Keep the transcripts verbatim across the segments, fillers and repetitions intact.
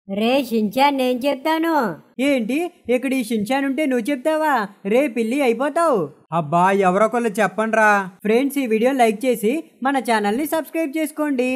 రే Shinchan నేను చెప్తాను. ఏంటి ఇక్కడ ఈ షించాన్ ఉంటే నువ్వు చెప్తావా? రే పిల్లి అయిపోతావు. అబ్బా ఎవరొకళ్ళు చెప్పండ్రా. ఫ్రెండ్స్ ఈ వీడియో లైక్ చేసి మన ఛానల్ని సబ్స్క్రైబ్ చేసుకోండి.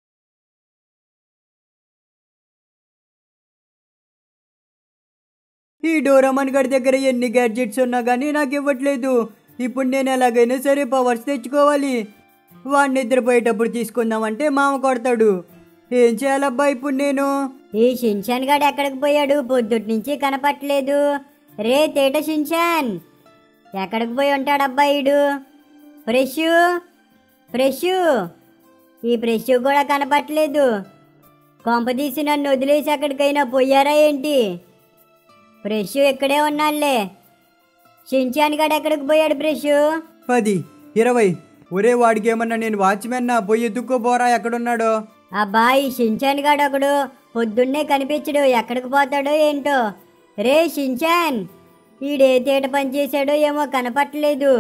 ఈ డోరామాన్ గడి దగ్గర ఎన్ని గ్యాడ్జెట్స్ ఉన్నా కానీ నాకు ఇవ్వట్లేదు. ఇప్పుడు నేను ఎలాగైనా సరే పవర్స్ తెచ్చుకోవాలి. వాడిని నిద్రపోయేటప్పుడు తీసుకుందామంటే మామ కొడతాడు. ఏం చేయాలబ్బా ఇప్పుడు నేను? ఈ షించాన్ గాడు ఎక్కడికి పోయాడు? పొద్దుటి నుంచి కనపట్లేదు. రే తేట షించాన్ ఎక్కడికి పోయి ఉంటాడబ్బా ఈడు? ఫ్రెష్ ఫ్రెష్ ఈ ఫ్రెష్ కూడా కనపట్లేదు. కొంపదీసి నన్ను వదిలేసి ఎక్కడికైనా పోయారా ఏంటి? ఫ్రెష్ ఇక్కడే ఉన్నాడులే. షించాన్ గాడు ఎక్కడికి పోయాడు ఫ్రెష్? పది ఇరవై ఒరే వాడికి ఏమన్నా నేను వాచ్మెన్ నా పోయి ఎత్తుక్కోపోరా ఎక్కడున్నాడో. అబ్బా ఈ షించాన్ గాడు ఒకడు పొద్దున్నే కనిపించడు. ఎక్కడికి పోతాడో ఏంటో. రే షించాన్ ఈడే తేట పని చేశాడో ఏమో కనపట్టలేదు.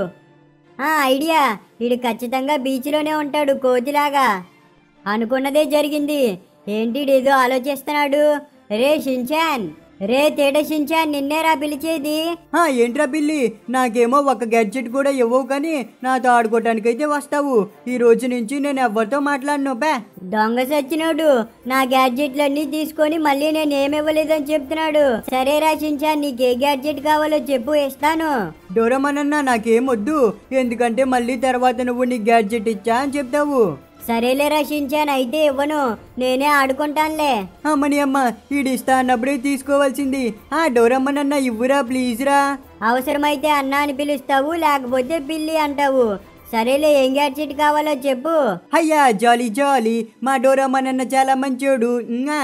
ఐడియా, ఈడు ఖచ్చితంగా బీచ్లోనే ఉంటాడు కోతిలాగా. అనుకున్నదే జరిగింది. ఏంటి ఏదో ఆలోచిస్తున్నాడు. రే షించాన్ రే తేట షించాన్ నిన్నేరా పిలిచేది? ఏంట్రా పిల్లి? నాకేమో ఒక గ్యాడ్జెట్ కూడా ఇవ్వవు కానీ నాతో ఆడుకోవటానికైతే వస్తావు. ఈ రోజు నుంచి నేను ఎవరితో మాట్లాడను. బా దొంగ సచ్చినోడు నా గ్యాడ్జెట్లన్నీ తీసుకొని మళ్ళీ నేను ఏమివ్వలేదని చెప్తున్నాడు. సరేరా షించాన్ నీకు ఏ గ్యాడ్జెట్ కావాలో చెప్పు, ఇస్తాను. డోరామాన్ అన్న నాకేం వద్దు, ఎందుకంటే మళ్ళీ తర్వాత నువ్వు నీ గ్యాడ్జెట్ ఇచ్చా అని చెప్తావు. సరేలేరా షించాన్ అయితే ఇవ్వను, నేనే ఆడుకుంటానులే. అమ్మని అమ్మ ఈడిస్తా అన్నప్పుడే తీసుకోవాల్సింది. ఆ డోరామాన్ అన్న ఇవ్వురా ప్లీజ్ రా. అవసరమైతే అన్న అని పిలుస్తావు, లేకపోతే పిల్లి అంటావు. సరేలే ఏం గ్యాడ్జెట్ కావాలో చెప్పు. అయ్యా జాలీ జాలీ, మా డోరామాన్ అన్న చాలా మంచోడు.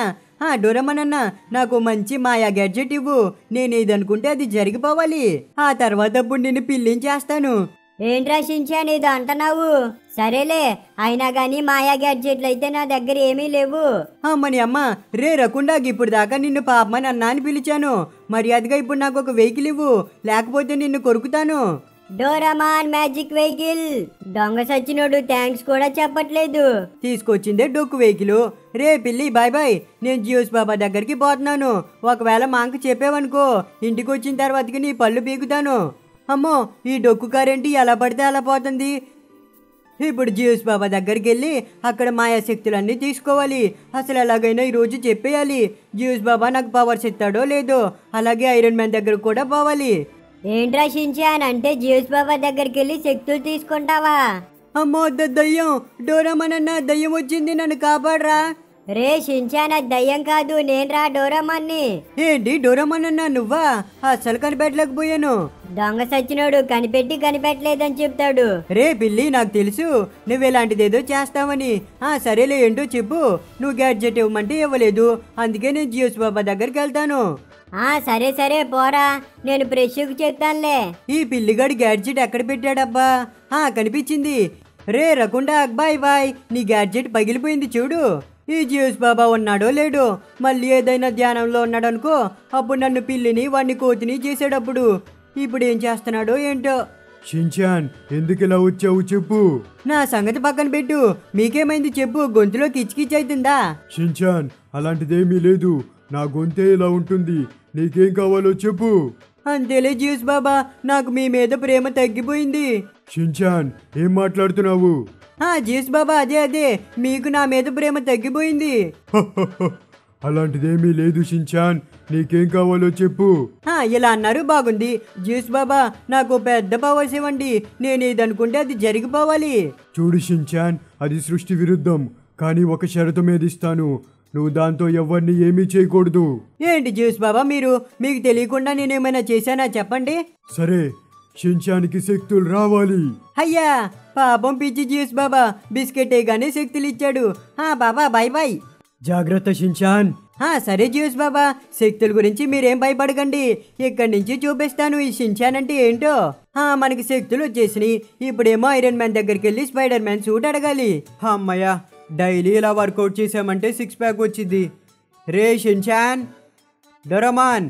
ఆ డోరామాన్ అన్న నాకు మంచి మాయా గ్యాడ్జెట్ ఇవ్వు. నేను ఏదనుకుంటే అది జరిగిపోవాలి. ఆ తర్వాత అప్పుడు నేను పిల్లిని చేస్తాను. ఏంట్రా షించాన్ ఏదో అంటున్నావు? సరేలే, అయినా గానీ మాయా గ్యాడ్జెట్లు అయితే నా దగ్గర ఏమీ లేవు. అమ్మని అమ్మ రే రకుండా ఇప్పుడు దాకా నిన్ను పాపమని అన్నా అని పిలిచాను. మర్యాదగా ఇప్పుడు నాకు ఒక వెహికల్ ఇవ్వు, లేకపోతే నిన్ను కొరుకుతాను. Doraemon magic vehicle. దొంగ సచ్చినోడు థ్యాంక్స్ కూడా చెప్పట్లేదు. తీసుకొచ్చిందే డొక్కు వెహికల్. రే పిల్లి బాయ్ బాయ్, నేను జియోస్ బాబా దగ్గరికి పోతున్నాను. ఒకవేళ మాంక చెప్పావనుకో ఇంటికి వచ్చిన తర్వాతకి నీ పళ్ళు పీకుతాను. అమ్మో ఈ డొక్కు కారేంటి ఎలా పడితే అలా పోతుంది. ఇప్పుడు జియోస్ బాబా దగ్గరికి వెళ్ళి అక్కడ మాయాశక్తులన్నీ తీసుకోవాలి. అసలు ఎలాగైనా ఈరోజు చెప్పేయాలి. జియోస్ బాబా నాకు పవర్స్ ఇస్తాడో లేదో. అలాగే ఐరన్ మ్యాన్ దగ్గర కూడా పోవాలి. ఏంట్రా షించాన్ అంటే జియోస్ బాబా దగ్గరికి వెళ్ళి శక్తులు తీసుకుంటావా? అమ్మో దయ్యం, డోరామాన్ అన్న దయ్యం వచ్చింది, నన్ను కాపాడరా. రే షించాన్ అది దయ్యం కాదు, నేను రా డోరామాన్ని. ఏంటి డోరామాన్ అన్న నువ్వా? అసలు కనిపెట్టలేకపోయాను. దొంగ సచ్చినోడు కనిపెట్టి కనిపెట్టలేదని చెప్తాడు. రే పిల్లి నాకు తెలుసు నువ్వు ఇలాంటిదేదో చేస్తావని. ఆ సరేలే ఏంటో చెప్పు. నువ్వు గ్యాడ్జెట్ ఇవ్వమంటే ఇవ్వలేదు, అందుకే నేను జియోస్ బాబా దగ్గరికి వెళ్తాను. ఆ సరే సరే పోరా, నేను ఫ్రెష్కి చెప్తానులే. ఈ పిల్లిగాడి గ్యాడ్జెట్ ఎక్కడ పెట్టాడబ్బా? ఆ కనిపించింది. రే రకుండా బాయ్ బాయ్, నీ గ్యాడ్జెట్ పగిలిపోయింది చూడు. ఈ జియోస్ బాబా ఉన్నాడో లేడో, మళ్ళీ ఏదైనా ధ్యానంలో ఉన్నాడనుకో అప్పుడు నన్ను పిల్లిని వాడిని కోతిని చేసేటప్పుడు. ఇప్పుడు ఏం చేస్తున్నాడో ఏంటో. షించాన్ ఎందుకు ఇలా వచ్చావు చెప్పు. నా సంగతి పక్కన పెట్టు, మీకేమైంది చెప్పు. గొంతులో కిచ్కిచ్ అవుతుందా? షించాన్ అలాంటిదేమీ లేదు, నా గొంతే ఇలా ఉంటుంది. నీకేం కావాలో చెప్పు. అంతేలే జియోస్ బాబా, నాకు మీ మీద ప్రేమ తగ్గిపోయింది. షించాన్ ఏం మాట్లాడుతున్నావు? ఆ జియోస్ బాబా అదే అదే, మీకు నా మీద ప్రేమ తగ్గిపోయింది. అలాంటిదేమీ లేదు షించాన్, నీకేం కావాలో చెప్పు. ఇలా అన్నారు బాగుంది. జియోస్ బాబా నాకు పెద్ద పవర్స్ ఇవ్వండి, నేను ఏదనుకుంటే అది జరిగిపోవాలి. చూడు షించాన్ అది సృష్టి విరుద్ధం, కానీ ఒక షరతు మీద ఇస్తాను. నువ్వు దాంతో ఎవరిని ఏమీ చేయకూడదు. ఏంటి జియోస్ బాబా మీరు? మీకు తెలియకుండా నేనేమైనా చేశానా చెప్పండి. సరే, షించాన్కి శక్తులు రావాలి. అయ్యా పాపం పిచ్చి జియోస్ బాబా, బిస్కెట్ గానే శక్తులు ఇచ్చాడు. బాబా బాయ్ బాయ్. జాగ్రత్త షించాన్. సరే జియోస్ బాబా, శక్తుల గురించి మీరేం భయపడకండి. ఇక్కడి నుంచి చూపిస్తాను ఈ షించాన్ అంటే ఏంటో. మనకి శక్తులు వచ్చేసినాయి. ఇప్పుడేమో ఐరన్ మ్యాన్ దగ్గరికి వెళ్ళి స్పైడర్ మ్యాన్ సూట్ అడగాలి. అమ్మయ్య డైలీ ఇలా వర్కౌట్ చేసామంటే సిక్స్ ప్యాక్ వచ్చింది. రే షించాన్, డోరామాన్,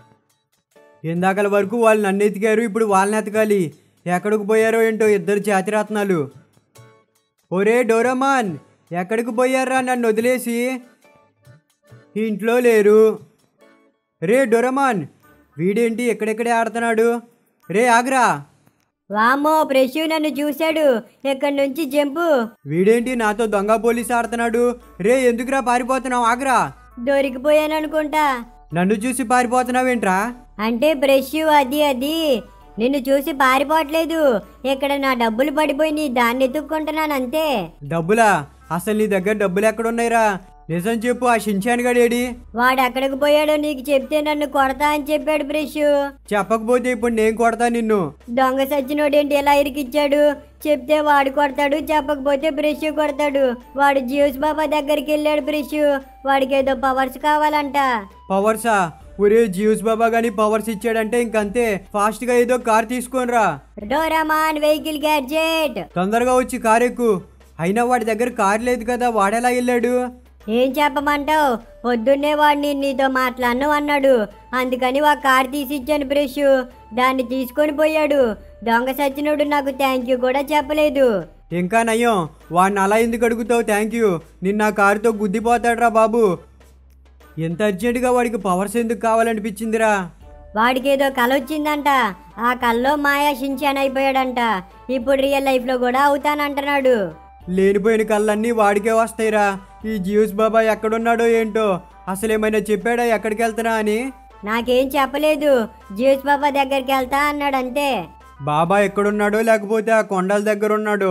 ఇందాకల వరకు వాళ్ళు నన్ను ఎతికారు, ఇప్పుడు వాళ్ళని ఎతకాలి. ఎక్కడికి పోయారో ఏంటో ఇద్దరు జాతిరత్నాలు. ఒరే డోరామాన్ ఎక్కడికి పోయారా నన్ను వదిలేసి? ఇంట్లో లేరు. రే డొరమాన్, వీడేంటి ఎక్కడెక్కడే ఆడుతున్నాడు? రే ఆగ్రా. వామ్మో, ఫ్రెష్ నన్ను చూశాడు. ఎక్కడి నుంచి జంపు. వీడేంటి నాతో దొంగ పోలీస్ ఆడుతున్నాడు? రే ఎందుకురా పారిపోతున్నావు? ఆగ్రా. దొరికిపోయాననుకుంటా. నన్ను చూసి పారిపోతున్నావేంట్రా? అంటే బ్రష్ అది అది నిన్ను చూసి పారిపోవట్లేదు. ఇక్కడ నా డబ్బులు పడిపోయి దాన్ని ఎత్తుక్కుంటున్నాను అంతే. డబ్బులా? అసలు నీ దగ్గర డబ్బులు ఎక్కడున్నాయిరా? నిజం చెప్పు, ఆ షిన్చాన్ గడేడి? వాడు ఎక్కడికి పోయాడో నీకు చెప్తే నన్ను కొడతా అని చెప్పాడు బ్రష్. చెప్పకపోతే ఇప్పుడు నేను కొడతా నిన్ను. దొంగ సచ్చినోడేంటి ఎలా ఇరికిచ్చాడు? చెప్తే వాడు కొడతాడు, చెప్పకపోతే బ్రష్ కొడతాడు. వాడు జ్యూస్ బాబా దగ్గరికి వెళ్ళాడు బ్రష్. వాడికి ఏదో పవర్స్ కావాలంట. పవర్సా? ఒరే జ్యూస్ బాబా గాని పవర్స్ ఇచ్చాడంటే ఇంకంతే. ఫాస్ట్ గా ఏదో కార్ తీసుకొనిరా. Doraemon vehicle gadget. తొందరగా వచ్చి కార్ ఎక్కు. అయినా వాడి దగ్గర కార్ లేదు కదా, వాడెలా వెళ్ళాడు? ఏం చెప్పమంటావు? పొద్దున్నే వాడిని నీతో మాట్లాడను అన్నాడు. అందుకని ఆ కార్ తీసి ఇచ్చాను బ్రష్. దాన్ని తీసుకొని పోయాడు. దొంగ సచ్చినోడు నాకు థ్యాంక్ యూ కూడా చెప్పలేదు. ఇంకా నయ్యం, వాడిని అలా ఎందుకు అడుగుతావు థ్యాంక్ యూ? నిన్న కారుతో గుద్దిపోతాడ్రా బాబు. ఎంత అర్జెంటుగా వాడికి పవర్స్ ఎందుకు కావాలనిపించిందిరా? వాడికి ఏదో కల వచ్చిందంట. ఆ కల్లో మాయా షిన్చాన్ అయిపోయాడంట. ఇప్పుడు రియల్ లైఫ్ లో కూడా అవుతానంటున్నాడు. లేనిపోయిన కళ్ళన్నీ వాడికే వస్తాయిరా. ఈ జ్యూస్ బాబా ఎక్కడున్నాడో ఏంటో. అసలేమైనా చెప్పాడా ఎక్కడికి వెళ్తున్నా అని? నాకేం చెప్పలేదు. జ్యూస్ బాబా దగ్గరికి వెళ్తా అన్నాడు అంతే. బాబా ఎక్కడున్నాడో లేకపోతే ఆ కొండల దగ్గర ఉన్నాడో?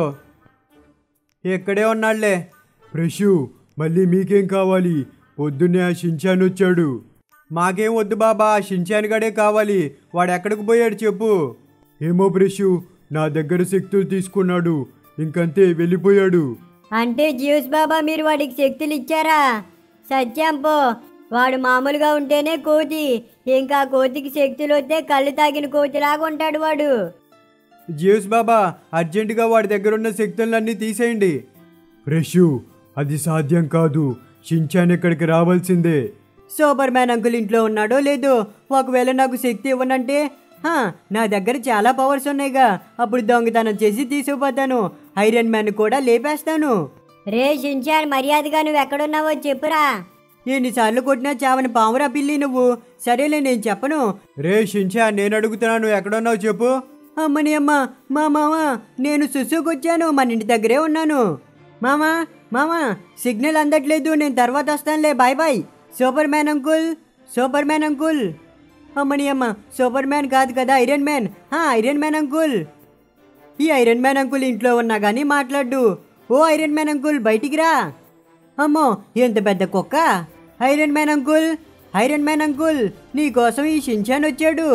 ఎక్కడే ఉన్నాడులే. ఫ్రెషు, మళ్ళీ మీకేం కావాలి? పొద్దున్నే ఆ షిన్చాన్ వచ్చాడు. మాకేం వద్దు బాబా, ఆ షిన్చాన్ గడే కావాలి. వాడు ఎక్కడికి పోయాడు చెప్పు. ఏమో ఫ్రెషు, నా దగ్గర శక్తులు తీసుకున్నాడు, ఇంకంతే వెళ్ళిపోయాడు. అంటే జ్యూస్ బాబా మీరు వాడికి శక్తులు ఇచ్చారా? సత్యాంపో, వాడు మామూలుగా ఉంటేనే కోతి. ఇంకా కోతికి శక్తులు వస్తే కళ్ళు తాగిన కోతిలాగా ఉంటాడు వాడు. జ్యూస్ బాబా, అర్జెంటుగా వాడి దగ్గర ఉన్న శక్తులన్నీ తీసేయండి. ఫ్రెషు, అది సాధ్యం కాదు. షిన్చాన్ ఇక్కడికి రావాల్సిందే. సూపర్ మ్యాన్ అంకుల్ ఇంట్లో ఉన్నాడో లేదో? ఒకవేళ నాకు శక్తి ఇవ్వనంటే హా, నా దగ్గర చాలా పవర్స్ ఉన్నాయిగా. అప్పుడు దొంగతనం చేసి తీసుకుపోతాను. ఐరన్ మ్యాన్ కూడా లేపేస్తాను. రే షిన్చాన్, మర్యాదగా నువ్వు ఎక్కడున్నావో చెప్పురా. ఎన్నిసార్లు కొట్టినా చావని పావురా పిల్లి నువ్వు. సరేలే నేను చెప్పను. రే షిన్చాన్, నేను అడుగుతున్నాను, ఎక్కడున్నావు చెప్పు. అమ్మని అమ్మ, మా మామ, నేను సుసుకొచ్చాను. మన ఇంటి దగ్గరే ఉన్నాను. మామా మామా, సిగ్నల్ అందట్లేదు, నేను తర్వాత వస్తానులే, bye bye. Superman uncle, Superman uncle. అమ్మని అమ్మ, సూపర్ మ్యాన్ కాదు కదా, Iron Man. Iron Man uncle. ఈ ఐరన్ మ్యాన్ అంకుల్ ఇంట్లో ఉన్నా కానీ మాట్లాడు. ఓ ఐరన్ మ్యాన్ అంకుల్, బయటికి రా. అమ్మో, ఎంత పెద్ద కుక్క. Iron Man uncle, Iron Man uncle, నీకోసం ఈ షిన్చాన్ వచ్చాడు.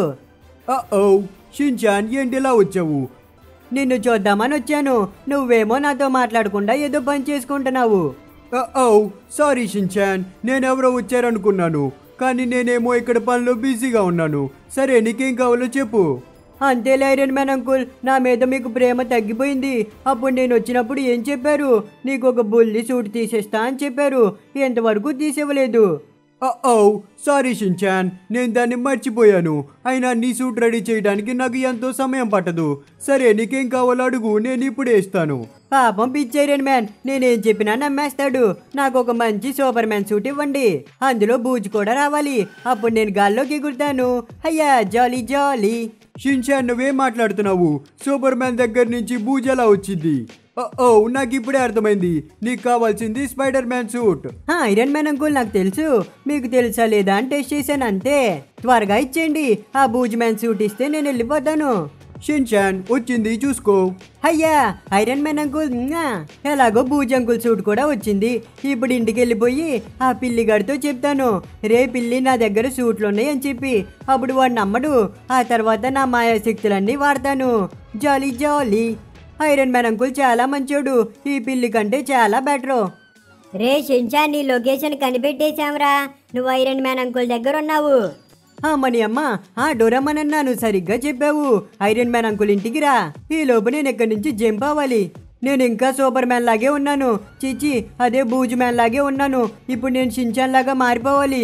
ఓ షిన్చాన్, ఏంటిలా వచ్చావు? నిన్ను చూద్దామని వచ్చాను. నువ్వేమో నాతో మాట్లాడకుండా ఏదో పని చేసుకుంటున్నావు. ఓ సారీ షిన్చాన్, నేనెవరో వచ్చారనుకున్నాను, కానీ నేనేమో ఇక్కడ పనిలో బిజీగా ఉన్నాను. సరే, నీకేం కావాలో చెప్పు. అంతేలే ఐరన్ మ్యాన్ అంకుల్, నా మీద మీకు ప్రేమ తగ్గిపోయింది. అప్పుడు నేను వచ్చినప్పుడు ఏం చెప్పారు? నీకు ఒక బుల్లి సూట్ తీసేస్తా అని చెప్పారు. ఎంతవరకు తీసివ్వలేదు. ఓ సారీ షిన్చాన్, నేను దాన్ని మర్చిపోయాను. అయినా నీ సూట్ రెడీ చేయడానికి నాకు ఎంతో సమయం పట్టదు. సరే, నీకేం కావాలో అడుగు, నేను ఇప్పుడే ఇస్తాను. పాపం పిచ్చి ఐరన్ మ్యాన్, నేనేం చెప్పినా నమ్మేస్తాడు. నాకు ఒక మంచి సూపర్ మ్యాన్ సూట్ ఇవ్వండి. అందులో బూజు కూడా రావాలి. అప్పుడు నేను గాల్లోకి ఎగురుతాను. అయ్యా జాలీ జాలీ. షిన్చాన్, నువ్వేం మాట్లాడుతున్నావు? సూపర్ మ్యాన్ దగ్గర నుంచి బూజు ఎలా వచ్చింది? ఓ నాకు ఇప్పుడే అర్థమైంది. నీకు కావాల్సింది Spider Man suit. Iron Man uncle, నాకు తెలుసు. మీకు తెలుసా లేదా అని టెస్ట్ చేశాను అంతే. త్వరగా ఇచ్చేయండి. ఆ బూజ్ మ్యాన్ సూట్ ఇస్తే నేను వెళ్ళిపోతాను. షిన్చాన్, వచ్చింది చూసుకో. అయ్యా ఐరన్ మ్యాన్ అంకుల్, ఎలాగో బూజ్ అంకుల్ సూట్ కూడా వచ్చింది. ఇప్పుడు ఇంటికి వెళ్ళిపోయి ఆ పిల్లిగాడితో చెప్తాను, రే పిల్లి నా దగ్గర సూట్లు ఉన్నాయి అని చెప్పి. అప్పుడు వాడు నమ్మడు. ఆ తర్వాత నా మాయాశక్తులన్నీ వాడతాను. Jolly jolly. Iron Man uncle చాలా మంచోడు. ఈ పిల్లి కంటే చాలా బెటరు. రే షిన్చాన్, నీ లొకేషన్ కనిపెట్టేశాంరా. నువ్వు ఐరన్ మ్యాన్ అంకుల్ దగ్గర ఉన్నావు. అమ్మని అమ్మ, ఆ డోరమ్మన్ అన్నాను, సరిగ్గా చెప్పావు. ఐరన్ మ్యాన్ అంకుల్ ఇంటికి రా. ఈ లోపు నేను ఎక్కడి నుంచి జంప్ అవ్వాలి. నేను ఇంకా సూపర్ మ్యాన్ లాగే ఉన్నాను. చిచి, అదే బూజు మ్యాన్ లాగే ఉన్నాను. ఇప్పుడు నేను షిన్చాన్ లాగా మారిపోవాలి.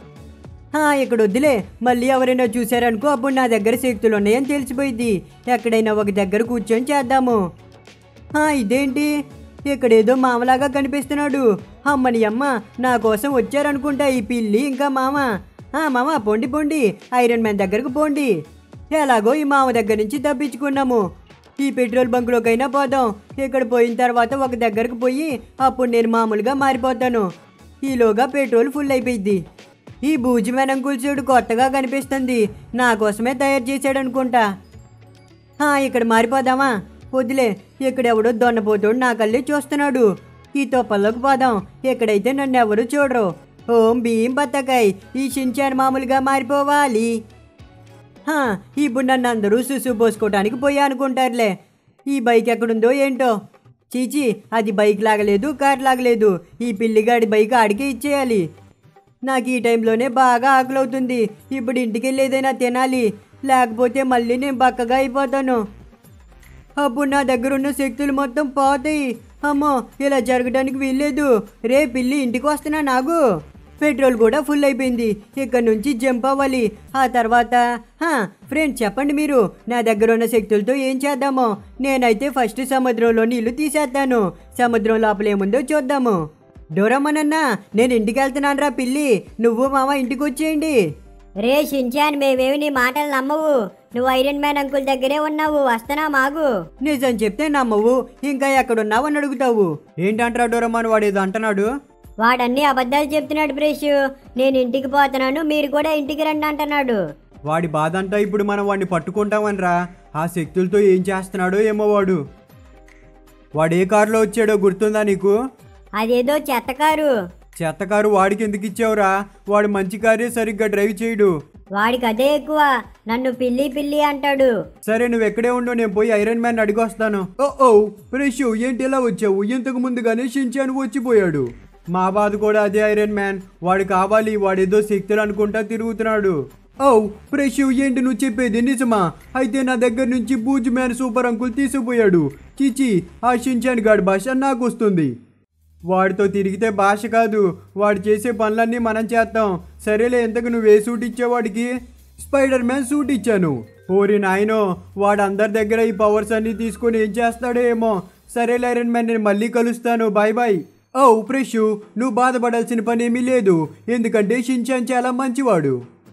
ఇక్కడ వద్దులే, మళ్ళీ ఎవరైనా చూసారనుకో, అప్పుడు నా దగ్గర శక్తులు ఉన్నాయని తెలిసిపోయింది. ఎక్కడైనా ఒక దగ్గర కూర్చొని చేద్దాము. ఇదేంటి, ఇక్కడేదో మామలాగా కనిపిస్తున్నాడు. అమ్మని అమ్మ, నా కోసం వచ్చారనుకుంటా ఈ పిల్లి ఇంకా మామ. ఆ మామ, పొండి పొండి, ఐరన్ మ్యాన్ దగ్గరకు పోండి. ఎలాగో ఈ మామ దగ్గర నుంచి తప్పించుకున్నాము. ఈ పెట్రోల్ బంకులోకైనా పోదాం. ఇక్కడ పోయిన తర్వాత ఒక దగ్గరకు పోయి అప్పుడు నేను మామూలుగా మారిపోతాను. ఈలోగా పెట్రోల్ ఫుల్ అయిపోయింది. ఈ బూజిమెన్ అంకుల్ చూడు కొత్తగా కనిపిస్తుంది. నా కోసమే తయారు చేశాడు అనుకుంటా. ఇక్కడ మారిపోదామా? వద్దులే, ఇక్కడెవడో దొన్నపోతాడు నా కళ్ళే చూస్తున్నాడు. ఈ తొప్పల్లోకి పోదాం. ఇక్కడైతే నన్ను ఎవరు చూడరు. ఓం భీం బత్తకాయ్, ఈ షిన్చాన్ మామూలుగా మారిపోవాలి. ఇప్పుడు నన్ను అందరూ సుసు పోసుకోవటానికి పోయా అనుకుంటారులే. ఈ బైక్ ఎక్కడుందో ఏంటో. చీచి, అది బైక్ లాగలేదు, కార్ లాగలేదు. ఈ పిల్లిగాడి బైక్ ఆడికే ఇచ్చేయాలి. నాకు ఈ టైంలోనే బాగా ఆకలి అవుతుంది. ఇప్పుడు ఇంటికి వెళ్ళి ఏదైనా తినాలి, లేకపోతే మళ్ళీ నేను బక్కగా అయిపోతాను. అప్పుడు నా దగ్గర ఉన్న శక్తులు మొత్తం పోతాయి. అమ్మో, ఇలా జరగడానికి వీల్లేదు. రే పిల్లి, ఇంటికి వస్తున్నా నాగు. పెట్రోల్ కూడా ఫుల్ అయిపోయింది. ఇక్కడ నుంచి జంప్ అవ్వాలి. ఆ తర్వాత ఫ్రెండ్స్ చెప్పండి మీరు, నా దగ్గర ఉన్న శక్తులతో ఏం చేద్దామో. నేనైతే ఫస్ట్ సముద్రంలో నీళ్లు తీసేస్తాను. సముద్రం లోపల ఏముందో చూద్దాము. డోరమ్మనన్నా, నేను ఇంటికి వెళ్తున్నాను రా పిల్లి. నువ్వు మామ ఇంటికి వచ్చేయండి. రే షిన్చాన్, మేమేమి నీ మాటలు నమ్మవు. నువ్వు ఐరన్ మ్యాన్ అంకుల్ దగ్గరే ఉన్నావు, వస్తున్నా మాగు. నిజం చెప్తే నమ్మవు, ఇంకా ఎక్కడున్నావు అని అడుగుతావు. ఏంటంటారా డోరమ్మన్, వాడు ఏదో అంటున్నాడు. వాడన్ని అబద్ధాలు చెప్తున్నాడు బ్రేష్. నేను ఇంటికి పోతున్నాను, మీరు కూడా ఇంటికి రండి అంటున్నాడు. వాడి బాధ అంతా ఇప్పుడు మనం వాడిని పట్టుకుంటామనరా. ఆ శక్తులతో ఏం చేస్తున్నాడో ఏమో. వాడు వాడు ఏ కారులో వచ్చాడో గుర్తుందా నీకు? అదేదో చెత్త కారు. చెత్త కారు వాడికి ఎందుకు ఇచ్చావురా? వాడు మంచి కారే సరిగ్గా డ్రైవ్ చేయడు. వాడికి అదే ఎక్కువ, నన్ను పిల్లి పిల్లి అంటాడు. సరే, నువ్వు ఎక్కడే ఉండు, నేను పోయి ఐరన్ మ్యాన్ అడిగి వస్తాను. ఓ ఓ ప్రెషు, ఏంటి ఇలా వచ్చావు? ఇంతకు ముందుగానే షిన్చాన్ వచ్చిపోయాడు. మా బాధ కూడా అదే ఐరన్ మ్యాన్. వాడు కావాలి, వాడేదో శక్తులు అనుకుంటా తిరుగుతున్నాడు. ఓ ప్రెషు, ఏంటి నువ్వు చెప్పేది నిజమా? అయితే నా దగ్గర నుంచి బూజ్ మ్యాన్ సూపర్ అంకుల్ తీసుకుపోయాడు. చీచి, ఆ షిన్చాన్ గాడి భాష నాకు వస్తుంది. వాడితో తిరిగితే భాష కాదు, వాడు చేసే పనులన్నీ మనం చేస్తాం. సరేలే, ఎంతకు నువ్వే సూట్ ఇచ్చేవాడికి? స్పైడర్ మ్యాన్ సూట్ ఇచ్చాను. ఓరి నాయనో, వాడు అందరి దగ్గర ఈ పవర్స్ అన్నీ తీసుకొని ఏం చేస్తాడో ఏమో. సరేలే ఐరన్ మ్యాన్, నేను మళ్ళీ కలుస్తాను. Bye bye. ఓ ప్రెషు, నువ్వు బాధపడాల్సిన పని ఏమీ లేదు, ఎందుకంటే షిన్చాన్ చాలా మంచివాడు.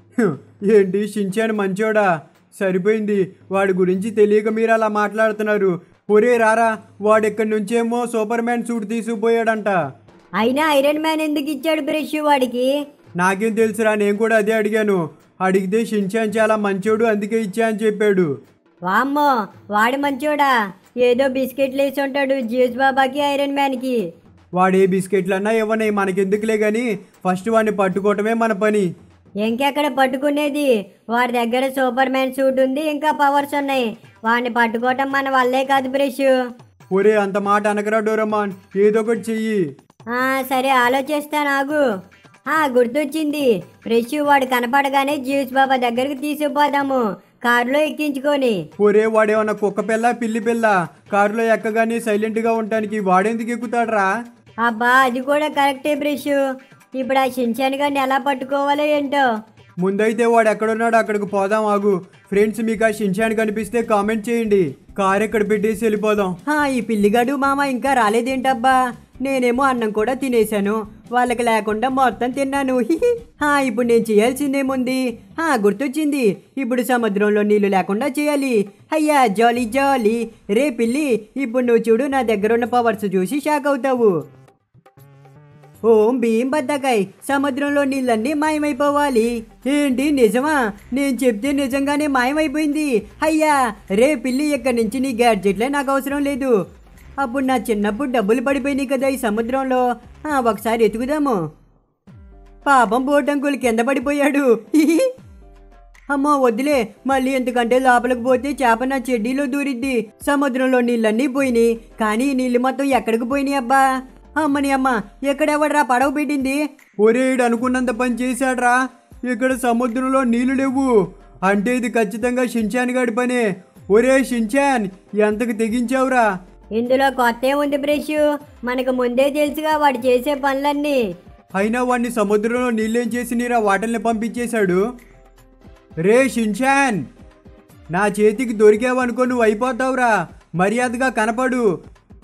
ఏంటి షిన్చాన్ మంచోడా? సరిపోయింది, వాడి గురించి తెలియక మీరు అలా మాట్లాడుతున్నారు. ఒరే రారా, వాడెక్కడి నుంచేమో సూపర్ మ్యాన్ సూట్ తీసుకుపోయాడంట. అయినా ఐరన్ మ్యాన్ ఎందుకు ఇచ్చాడు బ్రష్ వాడికి? నాకేం తెలుసురా, నేను కూడా అదే అడిగాను. అడిగితే షిన్చాన్ చాలా మంచోడు అందుకే ఇచ్చా అని చెప్పాడు. వామ్మో, వాడు మంచోడా? ఏదో బిస్కెట్లు వేసి ఉంటాడు జ్యూస్ బాబాకి ఐరన్ మ్యాన్కి. వాడే బిస్కెట్లన్నా ఇవ్వని, మనకెందుకులే కానీ ఫస్ట్ వాడిని పట్టుకోవటమే మన పని. ఇంకెక్కడ పట్టుకునేది? వాడి దగ్గర సూపర్ మ్యాన్ సూట్ ఉంది, ఇంకా పవర్స్ ఉన్నాయి. వాడిని పట్టుకోవటం మన వల్లే కాదు బ్రష్. ఒరే, అంత మాట అనకరా డోరమాన్, ఏదో ఒకటి చెయ్యి. సరే, ఆలోచిస్తా నాగు. గుర్తొచ్చింది బ్రష్, వాడు కనపడగానే జ్యూస్ బాబా దగ్గరికి తీసుకుపోదాము, కారులో ఎక్కించుకొని. ఒరే, వాడేమన్నా కుక్క పిల్ల పిల్లి పిల్ల? కారులో ఎక్కగానే సైలెంట్ గా ఉండటానికి వాడెందుకు ఎక్కుతాడరా? అబ్బా, అది కూడా కరెక్టే బ్రష్. ఇప్పుడు ఆ షిన్చాన్ గారిని ఎలా పట్టుకోవాలో ఏంటో. ముందైతే వాడు ఎక్కడున్నాడో అక్కడికి పోదాం. ఆగు ఫ్రెండ్స్, మీకు ఆ షిన్చాన్ కనిపిస్తే కామెంట్ చేయండి. కార్ ఎక్కడ పెట్టేసి వెళ్ళిపోదాం. ఈ పిల్లిగాడు మామ ఇంకా రాలేదేంటబ్బా? నేనేమో అన్నం కూడా తినేశాను, వాళ్ళకి లేకుండా మొత్తం తిన్నాను. ఇప్పుడు నేను చేయాల్సిందేముంది? గుర్తొచ్చింది, ఇప్పుడు సముద్రంలో నీళ్లు లేకుండా చేయాలి. అయ్యా జాలీ జాలీ. రే పిల్లి, ఇప్పుడు నువ్వు చూడు, నా దగ్గర ఉన్న పవర్స్ చూసి షాక్ అవుతావు. ఓం భీం బద్దకాయ్, సముద్రంలో నీళ్ళన్నీ మాయమైపోవాలి. ఏంటి నిజమా? నేను చెప్తే నిజంగానే మాయమైపోయింది. అయ్యా రే పిల్లి, ఇక్కడి నుంచి నీ గ్యాడ్జెట్లే నాకు అవసరం లేదు. అప్పుడు నా చిన్నప్పుడు డబ్బులు పడిపోయినాయి కదా ఈ సముద్రంలో, ఒకసారి ఎతుకుదాము. పాపం బోటంకులు కింద పడిపోయాడు. అమ్మో వద్దులే, మళ్ళీ ఎందుకంటే లోపలికి పోతే చేప నా చెడ్డీలో దూరిద్ది. సముద్రంలో నీళ్ళన్నీ పోయినాయి, కానీ ఈ నీళ్ళు మొత్తం ఎక్కడికి పోయినాయి అబ్బా? అమ్మని అమ్మ, ఎక్కడెవడరా పడవ పెట్టింది? ఒరేడు అనుకున్నంత పని చేశాడ్రా. ఇక్కడ సముద్రంలో నీళ్లు లేవు అంటే ఇది ఖచ్చితంగా షిన్చాన్ గాడి పనే. ఒరే షిన్చాన్, ఎంతకు తెగించావురా? ఇందులో కొత్త ఉంది బ్రష్, మనకు ముందే తెలుసుగా వాడు చేసే పనులన్నీ. అయినా వాడిని సముద్రంలో నీళ్ళేం చేసి నీరా వాటల్ని పంపించేశాడు. రే షిన్చాన్, నా చేతికి దొరికావనుకో నువ్వు అయిపోతావురా. మర్యాదగా కనపడు.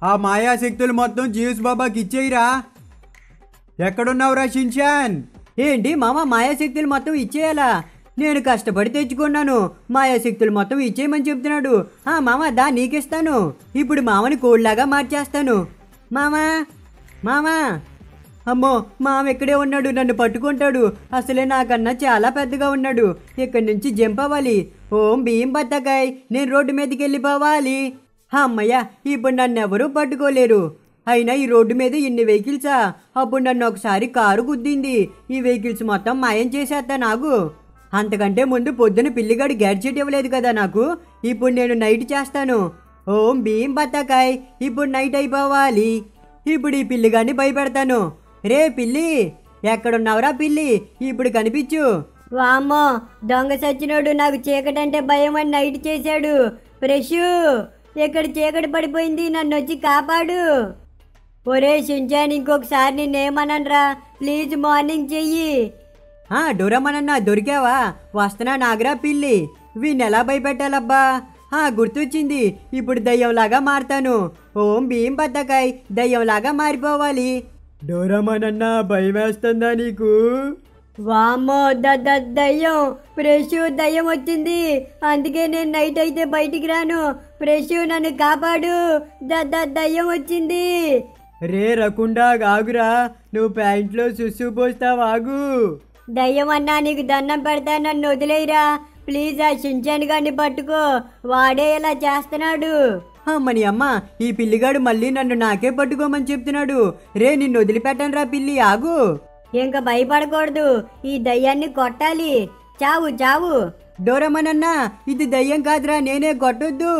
ఆ మాయాశక్తులు మొత్తం జీవ్స్ బాబాకి ఇచ్చేయిరా. ఎక్కడున్నావురా షిన్చాన్? ఏంటి మామ మాయాశక్తులు మొత్తం ఇచ్చేయాలా? నేను కష్టపడి తెచ్చుకున్నాను, మాయాశక్తులు మొత్తం ఇచ్చేయమని చెప్తున్నాడు. ఆ మామ దా నీకిస్తాను. ఇప్పుడు మామని కోళ్ళలాగా మార్చేస్తాను. మామా మామా అమ్మో మామ ఇక్కడే ఉన్నాడు, నన్ను పట్టుకుంటాడు. అసలే నాకన్నా చాలా పెద్దగా ఉన్నాడు. ఇక్కడి నుంచి జంప్ అవ్వాలి. ఓం భీం బత్తకాయ్, నేను రోడ్డు మీదకి వెళ్ళిపోవాలి. అమ్మయ్య, ఇప్పుడు నన్ను ఎవరూ పట్టుకోలేరు. అయినా ఈ రోడ్డు మీద ఇన్ని వెహికల్సా? అప్పుడు నన్ను ఒకసారి కారు గుద్దింది. ఈ వెహికల్స్ మొత్తం మాయం చేసేస్తా నాకు. అంతకంటే ముందు పొద్దున పిల్లిగాడు గ్యాడ్జెట్ ఇవ్వలేదు కదా నాకు. ఇప్పుడు నేను నైట్ చేస్తాను. ఓం భీం బత్తకాయ్, ఇప్పుడు నైట్ అయిపోవాలి. ఇప్పుడు ఈ పిల్లిగాడిని భయపెడతాను. రే పిల్లి, ఎక్కడున్నావురా పిల్లి? ఇప్పుడు కనిపించు. వామ్మో, దొంగ సచ్చినోడు నాకు చీకటంటే భయం అని నైట్ చేశాడు. ఫ్రెష్, ఇక్కడ చీకటి పడిపోయింది, నన్ను వచ్చి కాపాడు. ఒరే షించాన్, ఇంకొకసారి నిన్నేమనరా, ప్లీజ్ మార్నింగ్ చెయ్యి. ఆ డోరమనన్నా దొరికావా? వస్తున్నా నాగరా పిల్లి. వీణ్ణి ఎలా భయపెట్టాలబ్బా? ఆ గుర్తొచ్చింది, ఇప్పుడు దయ్యంలాగా మారుతాను. ఓం భీం బత్తకాయ్, దయ్యంలాగా మారిపోవాలి. డోరామానన్నా భయం వేస్తుందా నీకు? వామ్మో, ద దయ్యం. ఫ్రెష్, దయ్యం వచ్చింది. అందుకే నేను నైట్ అయితే బయటికి రాను. ఫ్రెష్, నన్ను కాపాడు. ద దయ్యం వచ్చింది. రే రకుండా ఆగురా, నువ్వు ప్యాంట్లో సుస్సు పోస్తావాగు. దయ్యం అన్నా, నీకు దండం పెడతా, నన్ను వదిలేయరా ప్లీజ్. ఆ షించాన్ గారిని పట్టుకో, వాడే ఇలా చేస్తున్నాడు. అమ్మని అమ్మ, ఈ పిల్లిగాడు మళ్ళీ నన్ను నాకే పట్టుకోమని చెప్తున్నాడు. రే నిన్ను వదిలిపెట్టను రా పిల్లి, ఆగు. ఇంకా భయపడకూడదు, ఈ దయ్యాన్ని కొట్టాలి. చావు చావు. డోరమనన్నా, ఇది దయ్యం కాదురా, నేనే కొట్టొద్దు.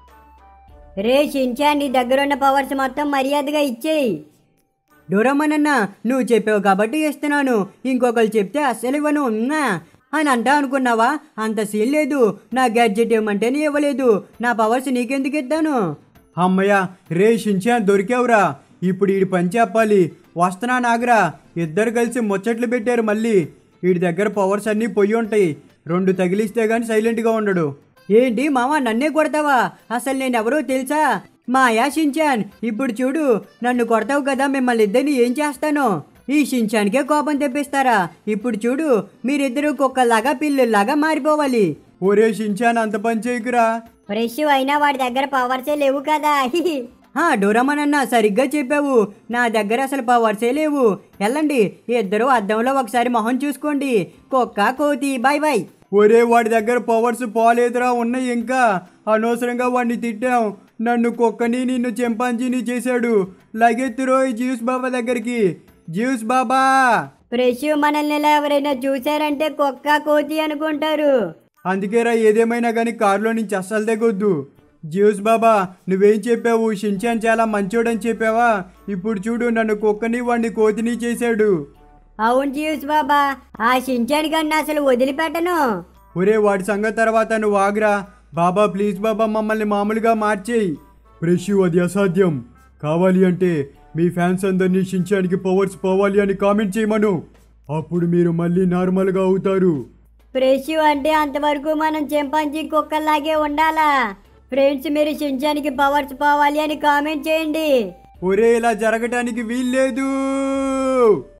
రే షించాన్, నీ దగ్గరున్న పవర్స్ మొత్తం మర్యాదగా ఇచ్చేయి. డోరమనన్నా, నువ్వు చెప్పావు కాబట్టి ఇస్తున్నాను. ఇంకొకరు చెప్తే అస్సలు ఇవ్వను ఉన్నా అని అంటా అనుకున్నావా? అంత సీన్ లేదు. నా గ్యాడ్జెట్ ఇవ్వమంటేనే ఇవ్వలేదు. నా పవర్స్ నీకెందుకు ఇస్తాను? అమ్మయ్య, రే షిన్చాన్ దొరికావురా. ఇప్పుడు ఈడి పని చెప్పాలి. వస్తున్నా నాగరా. ఇద్దరు కలిసి ముచ్చట్లు పెట్టారు మళ్ళీ. వీడి దగ్గర పవర్స్ అన్నీ పొయ్యి ఉంటాయి. రెండు తగిలిస్తే గాని సైలెంట్గా ఉండడు. ఏంటి మామ, నన్నే కొడతావా? అసలు నేనెవరో తెలుసా? మాయా షించాన్. ఇప్పుడు చూడు, నన్ను కొడతావు కదా, మిమ్మల్ని ఇద్దరిని ఏం చేస్తానో. ఈ షించాన్కే కోపం తెప్పిస్తారా? ఇప్పుడు చూడు, మీరిద్దరూ కుక్కల్లాగా పిల్లుల్లాగా మారిపోవాలి. ఒరే షిన్చాన్, అంత పని చేయకురా. ఫ్రెష్ అయినా వాడి దగ్గర పవర్సే లేవు కదా. ఆ డోరమనన్నా, సరిగ్గా చెప్పావు. నా దగ్గర అసలు పవర్సే లేవు. వెళ్ళండి, ఇద్దరు అద్దంలో ఒకసారి మొహం చూసుకోండి. కుక్క కోతి, బాయ్ బాయ్. ఒరే, వాడి దగ్గర పవర్స్ పోలేదురా, ఉన్నాయి ఇంకా. అనవసరంగా వాడిని తిట్టాం. నన్ను కుక్కని, నిన్ను చింపాంజీని చేశాడు. లగెత్తురో ఈ జ్యూస్ బాబా దగ్గరికి. జ్యూస్ బాబా. ఫ్రెష్, మనల్ని ఇలా ఎవరైనా చూసారంటే కుక్క కోతి అనుకుంటారు. అందుకేరా, ఏదేమైనా కానీ కారులో నుంచి అస్సలు దిగొద్దు. జ్యూస్ బాబా, నువ్వేం చెప్పావు? షిన్చాన్ చాలా మంచోడని చెప్పావా? ఇప్పుడు చూడు, నన్ను కుక్కని వాడిని కోతిని చేశాడు. అవును జ్యూస్ బాబా, ఆ షించాన్ గారిని అసలు వదిలిపెట్టను. ఒరే, వాడి సంగతి తర్వాత నువ్వు ఆగ్రా. బాబా ప్లీజ్ బాబా, మమ్మల్ని మామూలుగా మార్చేయి. ఫ్రెష్, అది అసాధ్యం. కావాలి అంటే మీ ఫ్యాన్స్ అందరినీ షిన్చాన్కి పవర్స్ పోవాలి అని కామెంట్ చేయమను. అప్పుడు మీరు మళ్ళీ నార్మల్గా అవుతారు. ఫ్రెష్ అంటే అంతవరకు మనం చింపాంజీ కుక్కల్లాగే ఉండాలా? ఫ్రెండ్స్, మీరు షించాన్కి పవర్స్ పోవాలి అని కామెంట్ చేయండి. ఒరే, ఇలా జరగటానికి వీల్లేదు.